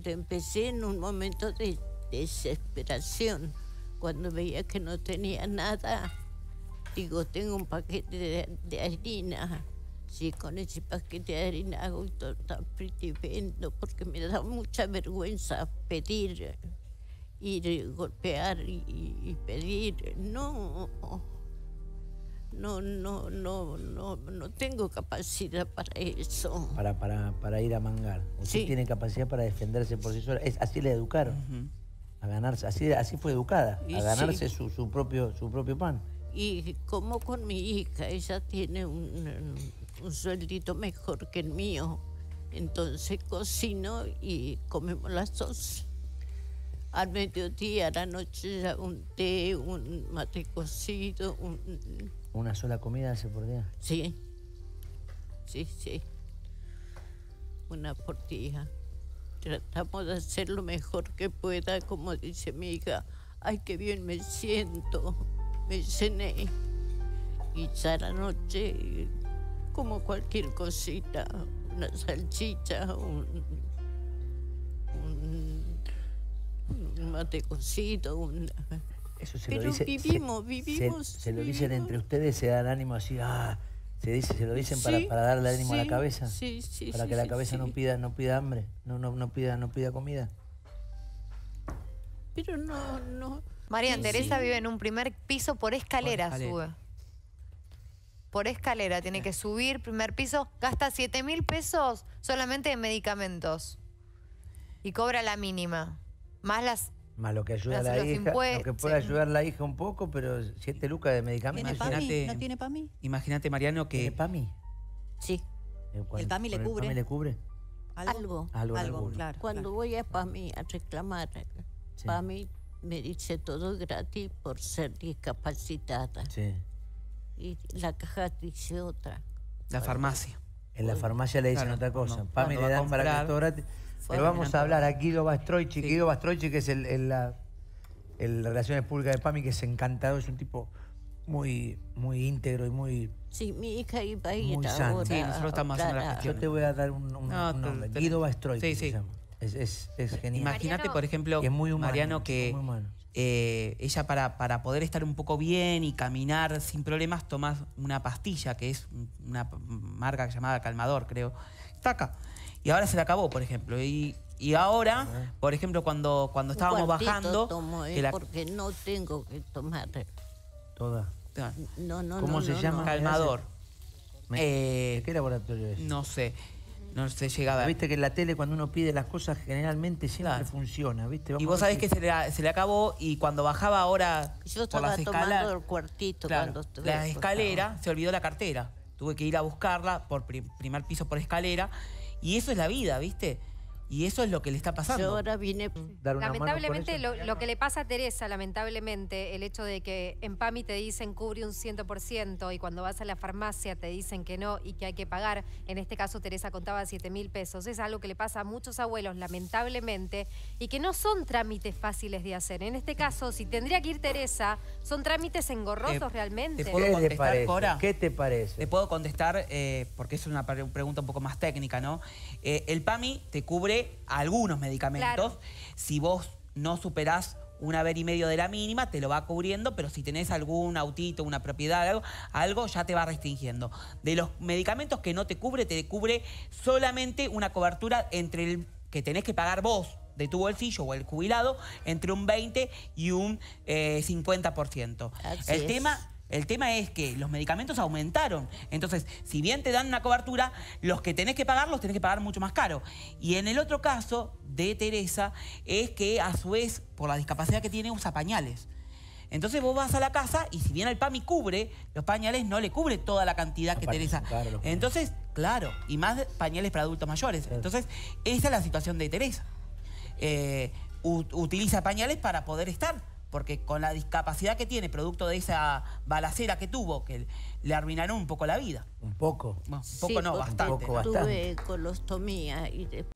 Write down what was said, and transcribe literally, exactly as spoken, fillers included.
cuando empecé en un momento de desesperación, cuando veía que no tenía nada, digo, tengo un paquete de, de harina. Sí, con ese paquete de harina hago torta frita y vendo, porque me da mucha vergüenza pedir, ir, golpear y, y pedir. No, no, no, no, no, no tengo capacidad para eso. Para, para, para ir a mangar. Usted Sí. tiene capacidad para defenderse por sí sola. Es, así le educaron. Uh-huh. A ganarse, así, así fue educada, Y a ganarse sí. su, su, propio, su propio pan. Y como con mi hija, ella tiene un, un sueldito mejor que el mío, entonces cocino y comemos las dos. Al mediodía, a la noche, ya un té, un mate cocido. Un... ¿Una sola comida hace por día? Sí, sí, sí. Una por día. Tratamos de hacer lo mejor que pueda, como dice mi hija. Ay, qué bien me siento. Me cené. Y ya a la noche, como cualquier cosita, una salchicha, un, un, un mate cocido, un... Eso se Pero lo dice, vivimos, se, vivimos. Se, se lo vivimos. dicen entre ustedes, se dan ánimo así, ah, se, dice, se lo dicen sí, para, para darle ánimo sí, a la cabeza. Sí, sí, para sí, que la sí, cabeza sí. no pida, no pida hambre, no, no, no pida, no pida comida. Pero no, no. María sí, Teresa sí. vive en un primer piso, por escalera, por escalera. sube. Por escalera, tiene que subir, primer piso, gasta siete mil pesos solamente en medicamentos. Y cobra la mínima. Más las... Más lo que ayuda Las, a la hija, impuestos. lo que puede ayudar a la hija un poco, pero siete lucas de medicamentos. ¿Tiene PAMI? ¿No tiene PAMI? Imagínate, Mariano, que... ¿Tiene PAMI? Sí. ¿El PAMI le cubre? ¿El PAMI le cubre? Algo. Algo, Algo, algo claro. Cuando claro. voy a PAMI a reclamar, sí. PAMI me dice todo gratis por ser discapacitada. Sí. Y la caja dice otra. La farmacia. En la farmacia le dicen claro, otra cosa. cuando, PAMI cuando le dan para que todo gratis. Pero vamos a hablar a Guido Bastroichi. Sí. Guido Bastroichi, que es el, el, la, el Relaciones Públicas de PAMI, que es encantador, es un tipo muy, muy íntegro y muy... Sí, mi hija iba a ir muy ahora. sano. Sí, nosotros estamos haciendo la gestión. Yo te voy a dar un, un, no, un nombre. te, te, Guido Bastroichi sí, sí. se llama. Es, es, es genial. Imagínate, por ejemplo, es muy humano, Mariano, que muy humano. Eh, ella para, para poder estar un poco bien y caminar sin problemas, toma una pastilla, que es una marca llamada Calmador, creo. Está acá. Y ahora se la acabó, por ejemplo. Y, y ahora, uh-huh. por ejemplo, cuando, cuando estábamos bajando... Tomo, eh, que la... porque no tengo que tomar. Toda. No, no, ¿Cómo no, se no, llama? No. Calmador. Me... Eh, ¿De qué laboratorio es? No sé. No se llega a ver. Viste que en la tele cuando uno pide las cosas generalmente siempre claro. funciona, ¿viste? Vamos y vos sabés que se le, se le acabó y cuando bajaba ahora Yo por las escaleras... el cuartito claro, cuando estuve la escalera, se olvidó la cartera. Tuve que ir a buscarla por prim primer piso por escalera. Y eso es la vida, ¿viste? Y eso es lo que le está pasando. Yo ahora vine... Dar una lamentablemente, lo, lo que le pasa a Teresa, lamentablemente, el hecho de que en PAMI te dicen cubre un cien por ciento y cuando vas a la farmacia te dicen que no y que hay que pagar, en este caso Teresa contaba siete mil pesos, es algo que le pasa a muchos abuelos, lamentablemente, y que no son trámites fáciles de hacer. En este caso, si tendría que ir Teresa, son trámites engorrosos eh, realmente. ¿Te puedo ¿Qué contestar, te parece? Cora? ¿Qué te parece? Te puedo contestar, eh, porque es una pregunta un poco más técnica, ¿no? Eh, el PAMI te cubre algunos medicamentos. Claro. Si vos no superás un haber y medio de la mínima, te lo va cubriendo, pero si tenés algún autito, una propiedad, algo, algo ya te va restringiendo. De los medicamentos que no te cubre, te cubre solamente una cobertura entre el que tenés que pagar vos de tu bolsillo o el jubilado, entre un veinte y un eh, cincuenta por ciento. Así el es. tema... El tema es que los medicamentos aumentaron. Entonces, si bien te dan una cobertura, los que tenés que pagar, los tenés que pagar mucho más caro. Y en el otro caso de Teresa, es que a su vez, por la discapacidad que tiene, usa pañales. Entonces vos vas a la casa y si bien el PAMI cubre, los pañales no le cubre toda la cantidad que Teresa. Claro, Entonces, claro, y más pañales para adultos mayores. Entonces, esa es la situación de Teresa. Eh, utiliza pañales para poder estar. Porque con la discapacidad que tiene, producto de esa balacera que tuvo, que le arruinaron un poco la vida. ¿Un poco? Bueno, un poco sí, no, bastante. Un poco, bastante. Tuve colostomía y después